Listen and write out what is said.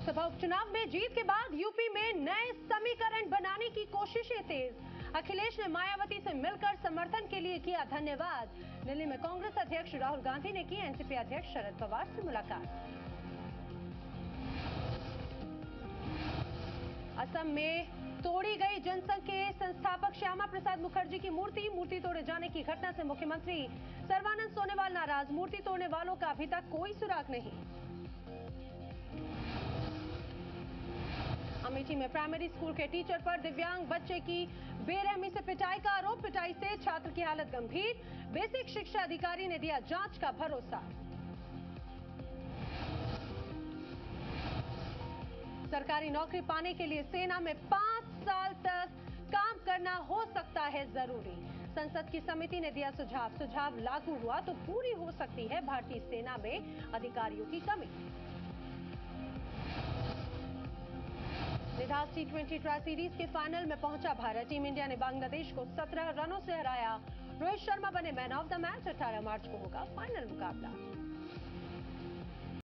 लोकसभा उपचुनाव में जीत के बाद यूपी में नए समीकरण बनाने की कोशिशें तेज। अखिलेश ने मायावती से मिलकर समर्थन के लिए किया धन्यवाद। दिल्ली में कांग्रेस अध्यक्ष राहुल गांधी ने की एनसीपी अध्यक्ष शरद पवार से मुलाकात। असम में तोड़ी गई जनसंघ के संस्थापक श्यामा प्रसाद मुखर्जी की मूर्ति तोड़े जाने की घटना से मुख्यमंत्री सर्बानंद सोनोवाल नाराज। मूर्ति तोड़ने वालों का अभी तक कोई सुराग नहीं। अमेठी में प्राइमरी स्कूल के टीचर पर दिव्यांग बच्चे की बेरहमी से पिटाई का आरोप। पिटाई से छात्र की हालत गंभीर। बेसिक शिक्षा अधिकारी ने दिया जांच का भरोसा। सरकारी नौकरी पाने के लिए सेना में 5 साल तक काम करना हो सकता है जरूरी। संसद की समिति ने दिया सुझाव लागू हुआ तो पूरी हो सकती है भारतीय सेना में अधिकारियों की कमी। निधास T20 ट्राई सीरीज के फाइनल में पहुंचा भारत। टीम इंडिया ने बांग्लादेश को 17 रनों से हराया। रोहित शर्मा बने मैन ऑफ द मैच। 18 मार्च को होगा फाइनल मुकाबला।